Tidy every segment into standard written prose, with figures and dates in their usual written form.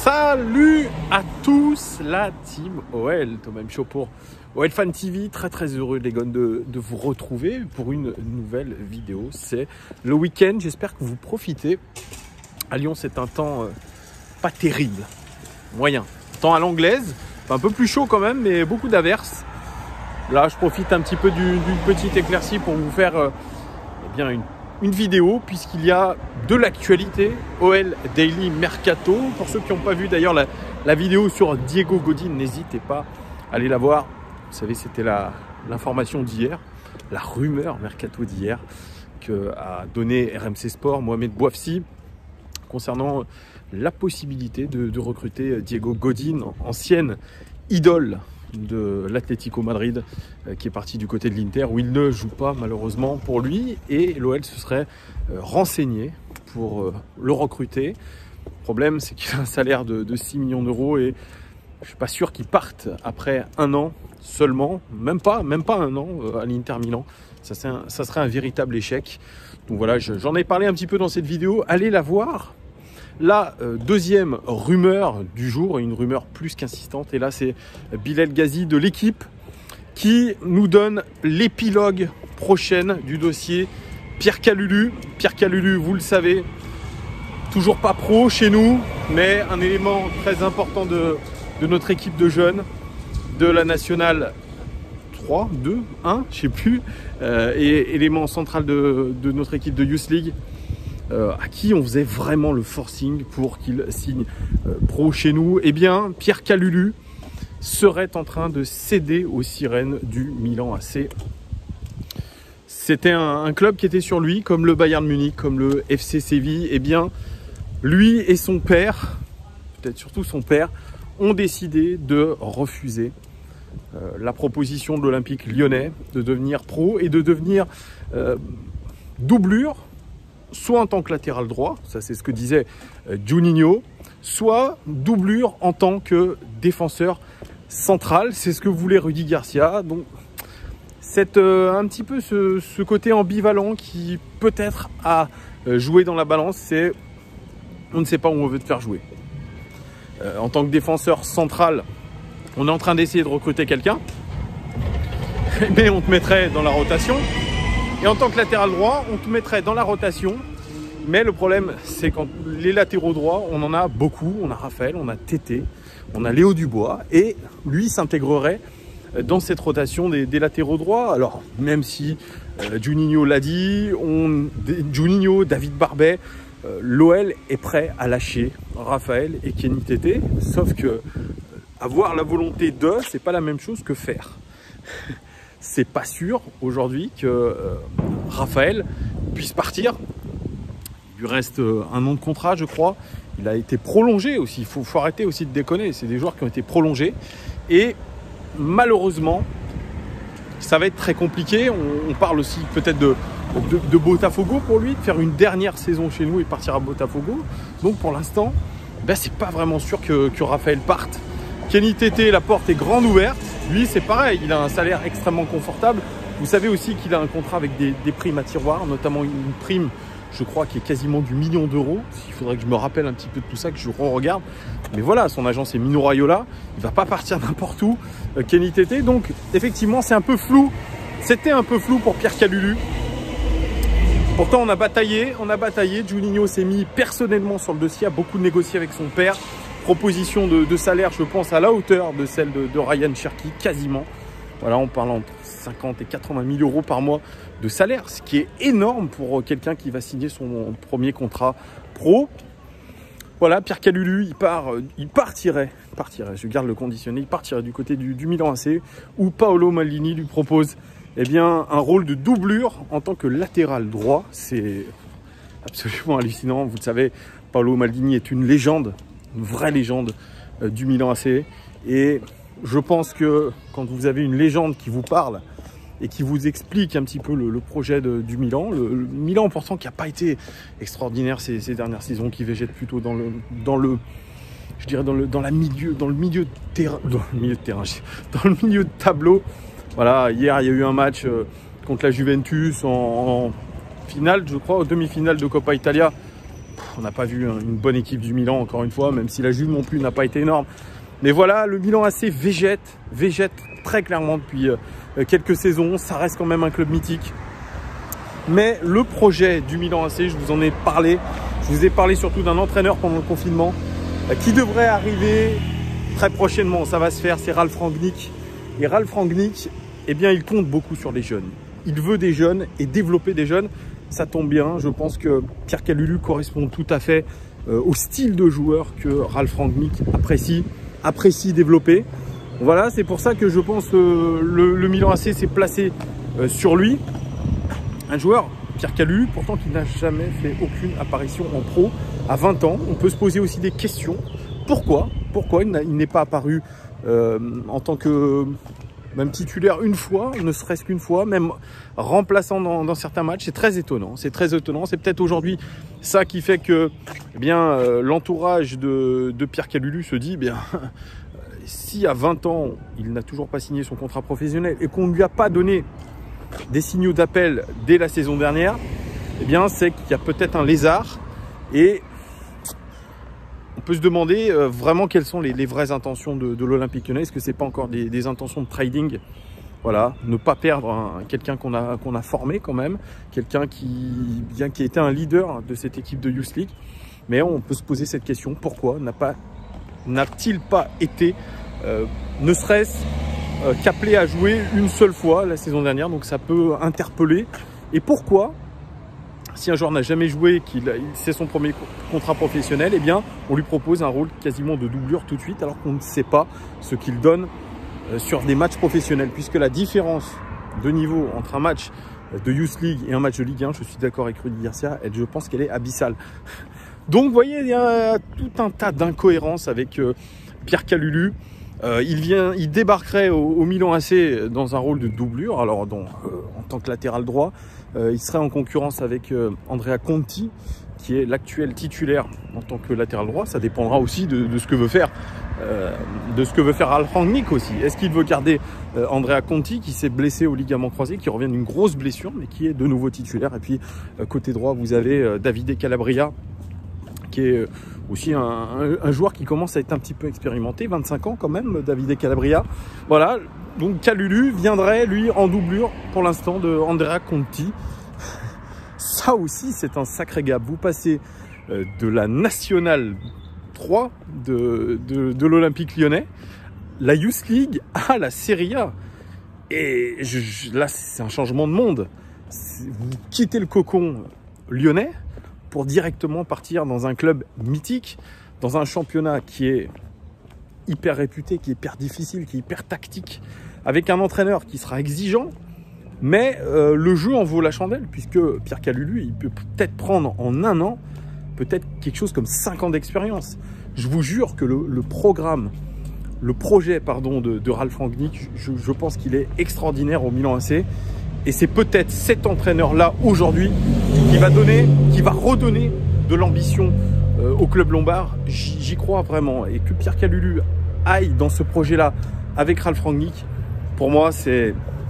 Salut à tous la team OL, Thomas M. Show pour OL Fan TV, très heureux les gars de vous retrouver pour une nouvelle vidéo. C'est le week-end, j'espère que vous profitez. À Lyon c'est un temps pas terrible, moyen, temps à l'anglaise, un peu plus chaud quand même mais beaucoup d'averses. Là je profite un petit peu d'une petite éclaircie pour vous faire eh bien une vidéo puisqu'il y a de l'actualité OL Daily Mercato. Pour ceux qui n'ont pas vu d'ailleurs la vidéo sur Diego Godin, n'hésitez pas à aller la voir. Vous savez, c'était l'information d'hier, la rumeur Mercato d'hier qu'a donné RMC Sport, Mohamed Bouafsi, concernant la possibilité de recruter Diego Godin, ancienne idole de l'Atlético Madrid, qui est parti du côté de l'Inter où il ne joue pas malheureusement pour lui, et l'OL se serait renseigné pour le recruter. Le problème c'est qu'il a un salaire de 6 millions d'euros et je suis pas sûr qu'il parte après un an seulement, même pas un an à l'Inter Milan. Ça serait un véritable échec. Donc voilà, j'en ai parlé un petit peu dans cette vidéo, allez la voir. La deuxième rumeur du jour, une rumeur plus qu'insistante, et là c'est Bilal Ghazi de l'équipe qui nous donne l'épilogue prochaine du dossier Pierre Kalulu. Pierre Kalulu, vous le savez, toujours pas pro chez nous, mais un élément très important de notre équipe de jeunes, de la nationale 3, 2, 1, je sais plus, et élément central de notre équipe de Youth League. À qui on faisait vraiment le forcing pour qu'il signe pro chez nous. Eh bien, Pierre Kalulu serait en train de céder aux sirènes du Milan AC. C'était un club qui était sur lui, comme le Bayern Munich, comme le FC Séville. Eh bien, lui et son père, peut-être surtout son père, ont décidé de refuser la proposition de l'Olympique lyonnais de devenir pro et de devenir doublure, soit en tant que latéral droit, ça c'est ce que disait Juninho, soit doublure en tant que défenseur central, c'est ce que voulait Rudy Garcia. Donc c'est un petit peu ce côté ambivalent qui peut-être a joué dans la balance, c'est on ne sait pas où on veut te faire jouer. En tant que défenseur central, on est en train d'essayer de recruter quelqu'un, mais on te mettrait dans la rotation. Et en tant que latéral droit, on te mettrait dans la rotation. Mais le problème, c'est quand les latéraux droits, on en a beaucoup. On a Raphaël, on a Tété, on a Léo Dubois. Et lui s'intégrerait dans cette rotation des latéraux droits. Alors, même si Juninho l'a dit, Juninho, David Barbet, l'OL est prêt à lâcher Raphaël et Kenny Tété. Sauf que avoir la volonté de, c'est pas la même chose que faire. C'est pas sûr aujourd'hui que Raphaël puisse partir. Il lui reste un an de contrat, je crois. Il a été prolongé aussi. Il faut arrêter aussi de déconner. C'est des joueurs qui ont été prolongés. Et malheureusement, ça va être très compliqué. On parle aussi peut-être de Botafogo pour lui, de faire une dernière saison chez nous et partir à Botafogo. Donc pour l'instant, ben, c'est pas vraiment sûr que Raphaël parte. Kenny Tété, la porte est grande ouverte. Lui, c'est pareil, il a un salaire extrêmement confortable. Vous savez aussi qu'il a un contrat avec des primes à tiroir, notamment une prime, je crois, qui est quasiment du million d'euros. Il faudrait que je me rappelle un petit peu de tout ça, que je re-regarde. Mais voilà, son agent, c'est Mino Raiola. Il ne va pas partir n'importe où, Kenny Tété. Donc, effectivement, c'est un peu flou. C'était un peu flou pour Pierre Kalulu. Pourtant, on a bataillé. Juninho s'est mis personnellement sur le dossier, a beaucoup négocié avec son père. Proposition de salaire, je pense, à la hauteur de celle de Ryan Cherki, quasiment. Voilà, on parle entre 50 et 80 000 euros par mois de salaire, ce qui est énorme pour quelqu'un qui va signer son premier contrat pro. Voilà, Pierre Kalulu, il partirait, je garde le conditionné, il partirait du côté du Milan AC, où Paolo Maldini lui propose eh bien, un rôle de doublure en tant que latéral droit. C'est absolument hallucinant. Vous le savez, Paolo Maldini est une légende, une vraie légende du Milan AC. Et je pense que quand vous avez une légende qui vous parle et qui vous explique un petit peu le projet du Milan, le Milan pourtant qui n'a pas été extraordinaire ces dernières saisons, qui végète plutôt dans le milieu de tableau. Voilà, hier il y a eu un match contre la Juventus en finale, je crois, en demi-finale de Coppa Italia. on n'a pas vu une bonne équipe du Milan, encore une fois, même si la Juve non plus n'a pas été énorme. Mais voilà, le Milan AC végète très clairement depuis quelques saisons. Ça reste quand même un club mythique. Mais le projet du Milan AC, je vous en ai parlé. Je vous ai parlé surtout d'un entraîneur pendant le confinement qui devrait arriver très prochainement. Ça va se faire, c'est Ralf Rangnick. Et Ralf Rangnick, eh bien, il compte beaucoup sur les jeunes. Il veut des jeunes et développer des jeunes. Ça tombe bien. Je pense que Pierre Kalulu correspond tout à fait au style de joueur que Ralf Rangnick apprécie développer. Voilà, c'est pour ça que je pense le Milan AC s'est placé sur lui. Un joueur, Pierre Kalulu, pourtant qui n'a jamais fait aucune apparition en pro à 20 ans. On peut se poser aussi des questions. Pourquoi il n'est pas apparu en tant que même titulaire une fois, ne serait-ce qu'une fois, même remplaçant dans certains matchs? C'est très étonnant. C'est très étonnant. C'est peut-être aujourd'hui ça qui fait que eh bien l'entourage de Pierre Kalulu se dit eh bien si à 20 ans, il n'a toujours pas signé son contrat professionnel et qu'on ne lui a pas donné des signaux d'appel dès la saison dernière, eh bien c'est qu'il y a peut-être un lézard et on peut se demander vraiment quelles sont les vraies intentions de l'Olympique Lyonnais. Est-ce que c'est pas encore des intentions de trading? Voilà, ne pas perdre quelqu'un qu'on a formé quand même, quelqu'un qui a été un leader de cette équipe de Youth League. Mais on peut se poser cette question, pourquoi n'a-t-il pas été, ne serait-ce qu'appelé à jouer une seule fois la saison dernière? Donc ça peut interpeller. Et pourquoi, si un joueur n'a jamais joué, c'est son premier contrat professionnel, eh bien on lui propose un rôle quasiment de doublure tout de suite, alors qu'on ne sait pas ce qu'il donne sur des matchs professionnels, puisque la différence de niveau entre un match de Youth League et un match de Ligue 1, je suis d'accord avec Rudy Garcia, je pense qu'elle est abyssale. Donc vous voyez, il y a tout un tas d'incohérences avec Pierre Kalulu. Il débarquerait au Milan AC dans un rôle de doublure, alors en tant que latéral droit. Il serait en concurrence avec Andrea Conti, qui est l'actuel titulaire en tant que latéral droit. Ça dépendra aussi de ce que veut faire Ralf Rangnick aussi. Est-ce qu'il veut garder Andrea Conti, qui s'est blessé au ligament croisé, qui revient d'une grosse blessure, mais qui est de nouveau titulaire? Et puis côté droit, vous avez Davide Calabria, qui est aussi un joueur qui commence à être un petit peu expérimenté, 25 ans quand même, Davide Calabria. Voilà, donc Kalulu viendrait lui en doublure pour l'instant de Andrea Conti. Ça aussi c'est un sacré gap. Vous passez de la Nationale 3 de l'Olympique Lyonnais, la Youth League à la Serie A. Et là c'est un changement de monde. Vous quittez le cocon lyonnais pour directement partir dans un club mythique, dans un championnat qui est hyper réputé, qui est hyper difficile, qui est hyper tactique, avec un entraîneur qui sera exigeant, mais le jeu en vaut la chandelle, puisque Pierre Kalulu, il peut peut-être prendre en un an, peut-être quelque chose comme 5 ans d'expérience. Je vous jure que le projet de Ralf Rangnick, je pense qu'il est extraordinaire au Milan AC. Et c'est peut-être cet entraîneur-là aujourd'hui qui va redonner de l'ambition au club lombard. J'y crois vraiment. Et que Pierre Kalulu aille dans ce projet-là avec Ralf Rangnick, pour moi, je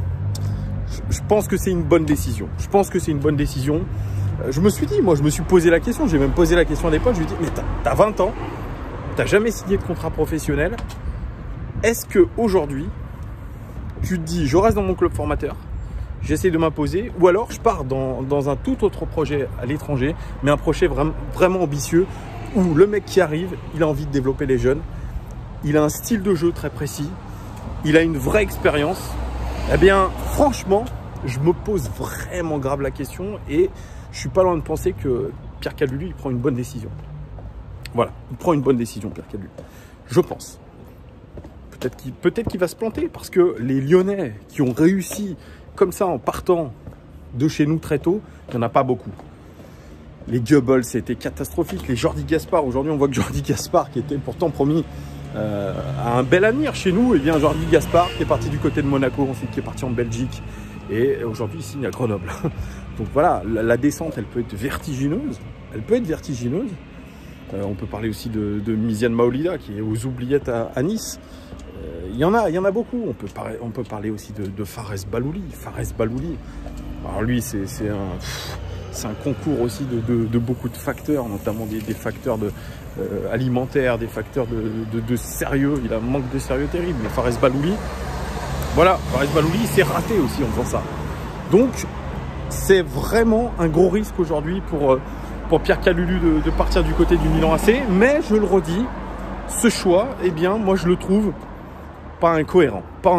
pense que c'est une bonne décision. Je pense que c'est une bonne décision. Je me suis dit, moi, je me suis posé la question. J'ai même posé la question à l'époque. Je lui ai dit, mais t'as 20 ans, t'as jamais signé de contrat professionnel. Est-ce qu'aujourd'hui, tu te dis, je reste dans mon club formateur, j'essaie de m'imposer, ou alors je pars dans un tout autre projet à l'étranger, mais un projet vraiment ambitieux, où le mec qui arrive, il a envie de développer les jeunes, il a un style de jeu très précis, il a une vraie expérience. Eh bien, franchement, je me pose vraiment grave la question et je suis pas loin de penser que Pierre Kalulu, il prend une bonne décision. Voilà, il prend une bonne décision, Pierre Kalulu. Je pense. Peut-être qu'il va se planter parce que les Lyonnais qui ont réussi comme ça en partant de chez nous très tôt, il n'y en a pas beaucoup. Les Goebbels, c'était catastrophique. Les Jordi Gaspard, aujourd'hui on voit que Jordi Gaspard, qui était pourtant promis à un bel avenir chez nous, et bien Jordi Gaspard qui est parti du côté de Monaco, ensuite qui est parti en Belgique, et aujourd'hui il signe à Grenoble. Donc voilà, la descente, elle peut être vertigineuse. Elle peut être vertigineuse. On peut parler aussi de Miziane Maolida qui est aux oubliettes à Nice. Il y en a beaucoup. On peut parler aussi de Fares Balouli. Fares Balouli, alors lui c'est c'est un concours aussi de beaucoup de facteurs, notamment des facteurs alimentaires, des facteurs de sérieux. Il a un manque de sérieux terrible. Mais Fares Balouli, voilà, Fares Balouli, il s'est raté aussi en faisant ça. Donc, c'est vraiment un gros risque aujourd'hui pour Pierre Kalulu de partir du côté du Milan AC. Mais je le redis, ce choix, eh bien, moi je le trouve pas incohérent.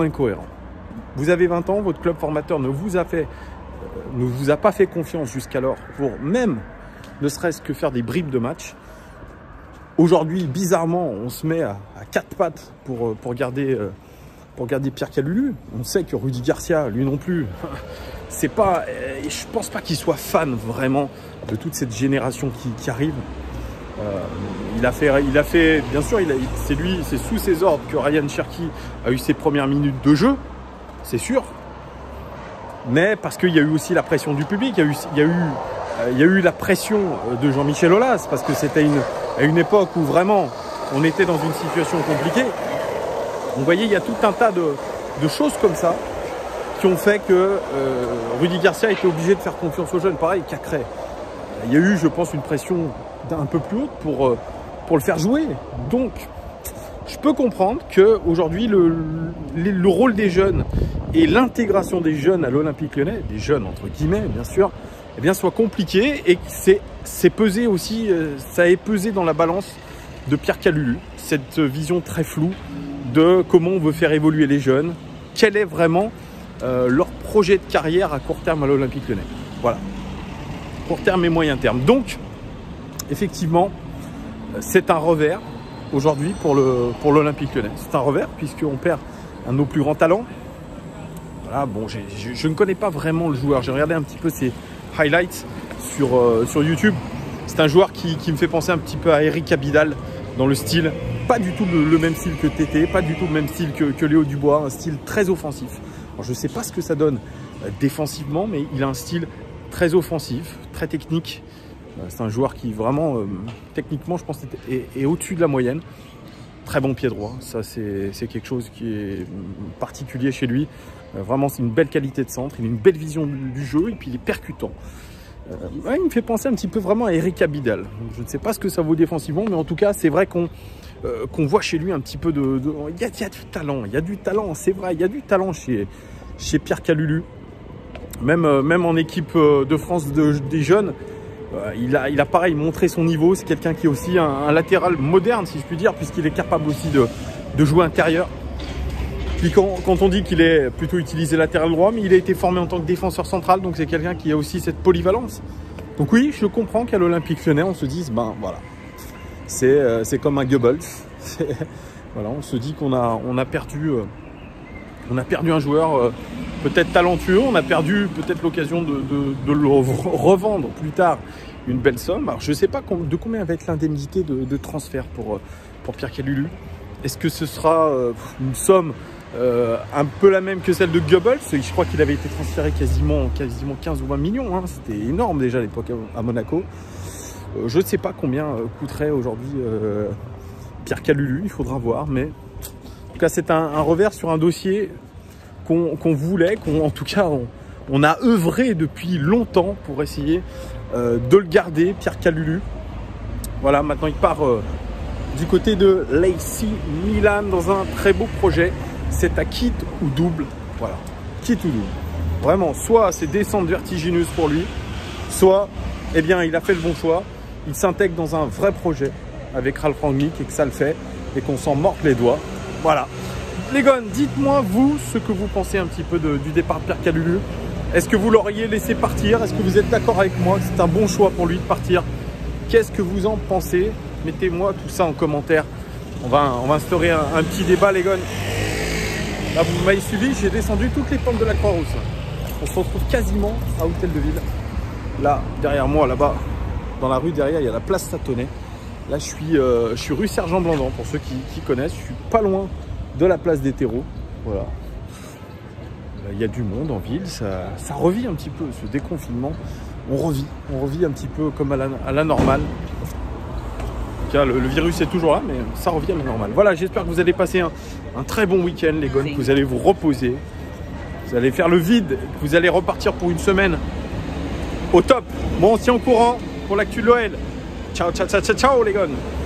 Vous avez 20 ans, votre club formateur ne vous a pas fait confiance jusqu'alors pour même ne serait-ce que faire des bribes de match. Aujourd'hui, bizarrement, on se met à quatre pattes pour garder Pierre Kalulu. On sait que Rudy Garcia, lui non plus, c'est pas. Je pense pas qu'il soit fan vraiment de toute cette génération qui arrive. Il a fait, bien sûr, c'est sous ses ordres que Ryan Cherki a eu ses premières minutes de jeu, c'est sûr. Mais parce qu'il y a eu aussi la pression du public, il y a eu la pression de Jean-Michel Aulas, parce que c'était à une époque où vraiment on était dans une situation compliquée. Vous voyez, il y a tout un tas de choses comme ça qui ont fait que Rudy Garcia était obligé de faire confiance aux jeunes. Pareil, Cacré. Il y a eu, je pense, une pression un peu plus haute pour le faire jouer. Donc, je peux comprendre qu'aujourd'hui, le rôle des jeunes et l'intégration des jeunes à l'Olympique Lyonnais, des jeunes entre guillemets, bien sûr, eh bien, soit compliqué et que c'est pesé aussi, ça est pesé dans la balance de Pierre Kalulu. Cette vision très floue de comment on veut faire évoluer les jeunes, quel est vraiment leur projet de carrière à court terme à l'Olympique Lyonnais. Voilà, court terme et moyen terme. Donc, effectivement, c'est un revers aujourd'hui pour l'Olympique Lyonnais. C'est un revers puisqu'on perd un de nos plus grands talents. Voilà, bon, je ne connais pas vraiment le joueur. J'ai regardé un petit peu ses highlights sur YouTube. C'est un joueur qui me fait penser un petit peu à Eric Abidal dans le style. Pas du tout le même style que Tété, pas du tout le même style que Léo Dubois. Un style très offensif. Alors, je ne sais pas ce que ça donne défensivement, mais il a un style très offensif, très technique. C'est un joueur qui vraiment, techniquement, je pense, est au-dessus de la moyenne. Très bon pied droit, ça c'est quelque chose qui est particulier chez lui. Vraiment, c'est une belle qualité de centre, il a une belle vision du jeu et puis il est percutant. Ouais, il me fait penser un petit peu vraiment à Eric Abidal. Je ne sais pas ce que ça vaut défensivement, mais en tout cas, c'est vrai qu'on voit chez lui un petit peu il y a du talent, c'est vrai, il y a du talent chez Pierre Kalulu. Même en équipe de France des jeunes, il a pareil montré son niveau. C'est quelqu'un qui est aussi un latéral moderne, si je puis dire, puisqu'il est capable aussi de jouer intérieur. Puis quand on dit qu'il est plutôt utilisé latéral droit, mais il a été formé en tant que défenseur central, donc c'est quelqu'un qui a aussi cette polyvalence. Donc oui, je comprends qu'à l'Olympique Lyonnais, on se dise, ben voilà, c'est comme un Goebbels. Voilà, on se dit qu'on a perdu un joueur peut-être talentueux, on a perdu peut-être l'occasion de le revendre plus tard une belle somme. Alors je ne sais pas de combien va être l'indemnité de transfert pour Pierre Kalulu. Est-ce que ce sera une somme un peu la même que celle de Goebbels? Je crois qu'il avait été transféré quasiment 15 ou 20 millions. Hein. C'était énorme déjà à l'époque à Monaco. Je ne sais pas combien coûterait aujourd'hui Pierre Kalulu, il faudra voir. Mais en tout cas, c'est un revers sur un dossier qu'on voulait, en tout cas, on a œuvré depuis longtemps pour essayer de le garder, Pierre Kalulu. Voilà, maintenant il part du côté de l'AC Milan dans un très beau projet. C'est à quitte ou double. Voilà, quitte ou double. Vraiment, soit c'est descente vertigineuse pour lui, soit, eh bien, il a fait le bon choix. Il s'intègre dans un vrai projet avec Ralf Rangnick et que ça le fait et qu'on s'en morde les doigts. Voilà. Les gars, dites-moi vous ce que vous pensez un petit peu du départ de Pierre Kalulu. Est-ce que vous l'auriez laissé partir? Est-ce que vous êtes d'accord avec moi que c'est un bon choix pour lui de partir? Qu'est-ce que vous en pensez? Mettez-moi tout ça en commentaire. On va instaurer un petit débat, les gars. Là, vous m'avez suivi, j'ai descendu toutes les pentes de la Croix-Rousse. On se retrouve quasiment à Hôtel de Ville. Là, derrière moi, là-bas, dans la rue derrière, il y a la place Satonnet. Là, je suis rue Sergent Blandan, pour ceux qui connaissent. Je suis pas loin de la place des terreaux. Voilà. Il y a du monde en ville, ça revit un petit peu, ce déconfinement. On revit un petit peu comme à la normale. En tout cas, le virus est toujours là, mais ça revient à la normale. Voilà, j'espère que vous allez passer un très bon week-end, les gars, que vous allez vous reposer. Vous allez faire le vide, que vous allez repartir pour une semaine au top. Bon, on se tient au courant pour l'actu de l'OL. Ciao, ciao, ciao, ciao, ciao les gars.